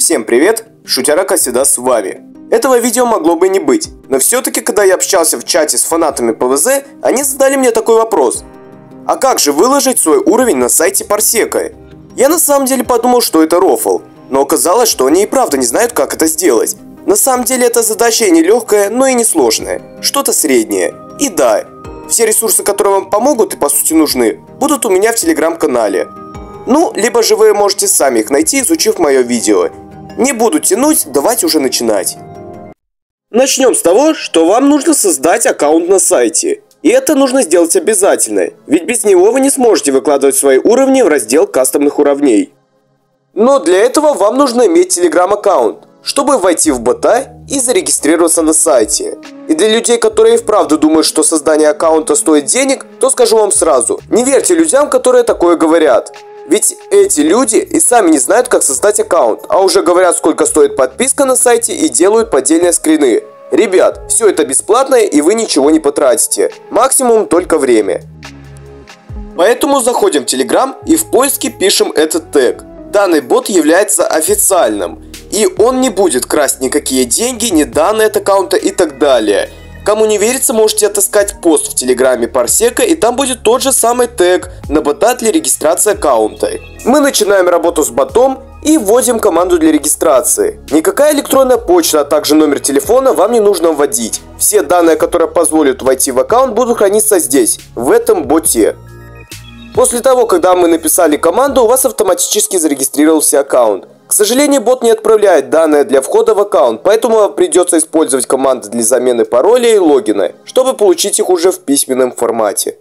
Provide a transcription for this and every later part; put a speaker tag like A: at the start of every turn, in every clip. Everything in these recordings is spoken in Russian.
A: Всем привет, Шутярака всегда с вами. Этого видео могло бы не быть, но все-таки, когда я общался в чате с фанатами ПВЗ, они задали мне такой вопрос. А как же выложить свой уровень на сайте Parseka? Я на самом деле подумал, что это рофл, но оказалось, что они и правда не знают, как это сделать. На самом деле эта задача и не легкая, но и не сложная, что-то среднее. И да, все ресурсы, которые вам помогут и по сути нужны, будут у меня в телеграм-канале. Ну, либо же вы можете сами их найти, изучив мое видео. Не буду тянуть, давайте уже начинать. Начнем с того, что вам нужно создать аккаунт на сайте. И это нужно сделать обязательно, ведь без него вы не сможете выкладывать свои уровни в раздел кастомных уровней. Но для этого вам нужно иметь телеграм-аккаунт, чтобы войти в бота и зарегистрироваться на сайте. И для людей, которые вправду думают, что создание аккаунта стоит денег, то скажу вам сразу, не верьте людям, которые такое говорят. Ведь эти люди и сами не знают, как создать аккаунт, а уже говорят, сколько стоит подписка на сайте и делают поддельные скрины. Ребят, все это бесплатно и вы ничего не потратите, максимум только время. Поэтому заходим в Telegram и в поиске пишем этот тег. Данный бот является официальным, и он не будет красть никакие деньги, ни данные от аккаунта и так далее. Кому не верится, можете отыскать пост в телеграме Parseka, и там будет тот же самый тег на бота для регистрации аккаунта. Мы начинаем работу с ботом и вводим команду для регистрации. Никакая электронная почта, а также номер телефона вам не нужно вводить. Все данные, которые позволят войти в аккаунт, будут храниться здесь, в этом боте. После того, когда мы написали команду, у вас автоматически зарегистрировался аккаунт. К сожалению, бот не отправляет данные для входа в аккаунт, поэтому вам придется использовать команды для замены пароля и логина, чтобы получить их уже в письменном формате.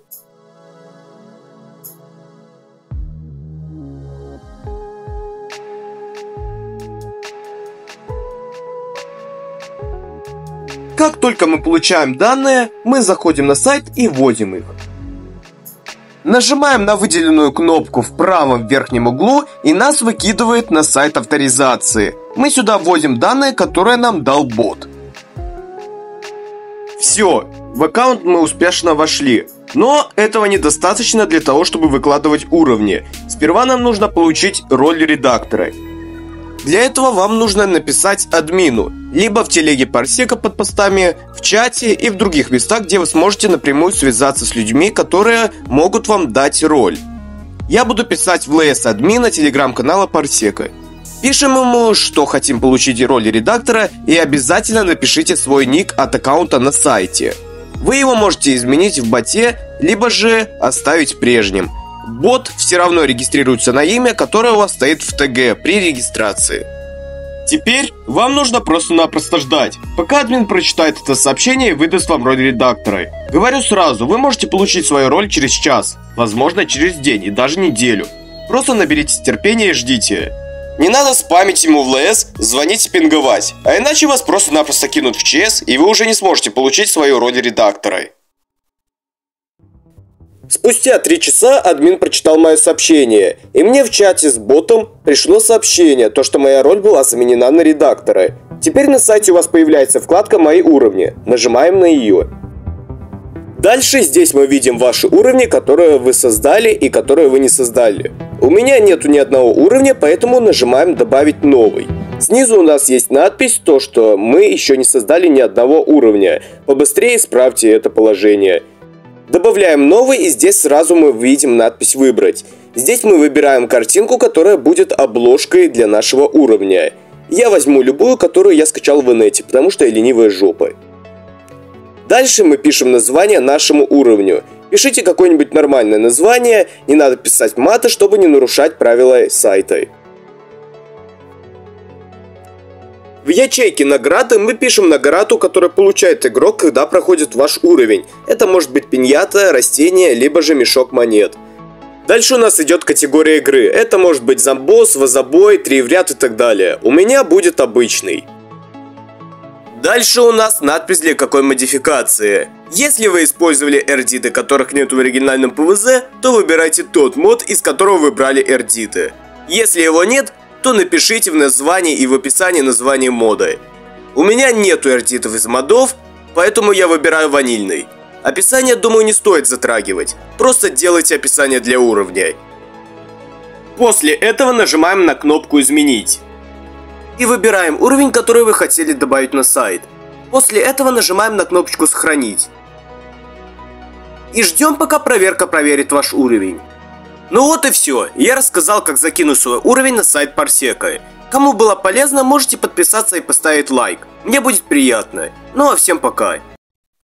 A: Как только мы получаем данные, мы заходим на сайт и вводим их. Нажимаем на выделенную кнопку в правом верхнем углу, и нас выкидывает на сайт авторизации. Мы сюда вводим данные, которые нам дал бот. Все, в аккаунт мы успешно вошли. Но этого недостаточно для того, чтобы выкладывать уровни. Сперва нам нужно получить роль редактора. Для этого вам нужно написать админу, либо в телеге Parseka под постами, в чате и в других местах, где вы сможете напрямую связаться с людьми, которые могут вам дать роль. Я буду писать в ЛС админа телеграм-канала Parseka. Пишем ему, что хотим получить роль редактора, и обязательно напишите свой ник от аккаунта на сайте. Вы его можете изменить в боте, либо же оставить прежним. Бот все равно регистрируется на имя, которое у вас стоит в ТГ при регистрации. Теперь вам нужно просто-напросто ждать, пока админ прочитает это сообщение и выдаст вам роль редактора. Говорю сразу, вы можете получить свою роль через час, возможно через день и даже неделю. Просто наберитесь терпения и ждите. Не надо спамить ему в ЛС, звонить и пинговать, а иначе вас просто-напросто кинут в ЧС, и вы уже не сможете получить свою роль редактора. Спустя 3 часа админ прочитал мое сообщение, и мне в чате с ботом пришло сообщение, то что моя роль была заменена на редактора. Теперь на сайте у вас появляется вкладка «Мои уровни», нажимаем на ее. Дальше здесь мы видим ваши уровни, которые вы создали и которые вы не создали. У меня нету ни одного уровня, поэтому нажимаем «Добавить новый». Снизу у нас есть надпись, то что мы еще не создали ни одного уровня. Побыстрее исправьте это положение. Добавляем новый, и здесь сразу мы видим надпись «Выбрать». Здесь мы выбираем картинку, которая будет обложкой для нашего уровня. Я возьму любую, которую я скачал в инете, потому что я ленивая жопа. Дальше мы пишем название нашему уровню. Пишите какое-нибудь нормальное название, не надо писать маты, чтобы не нарушать правила сайта. В ячейке награды мы пишем награду, которую получает игрок, когда проходит ваш уровень. Это может быть пиньята, растение, либо же мешок монет. Дальше у нас идет категория игры. Это может быть зомбос, вазобой, 3 в ряд и так далее. У меня будет обычный. Дальше у нас надпись для какой модификации. Если вы использовали эрдиты, которых нет в оригинальном ПВЗ, то выбирайте тот мод, из которого вы брали эрдиты. Если его нет, то напишите в названии и в описании название мода. У меня нету эрдитов из модов, поэтому я выбираю ванильный. Описание, думаю, не стоит затрагивать. Просто делайте описание для уровня. После этого нажимаем на кнопку «Изменить». И выбираем уровень, который вы хотели добавить на сайт. После этого нажимаем на кнопочку «Сохранить». И ждем, пока проверка проверит ваш уровень. Ну вот и все. Я рассказал, как закинуть свой уровень на сайт Parseka. Кому было полезно, можете подписаться и поставить лайк. Мне будет приятно. Ну а всем пока.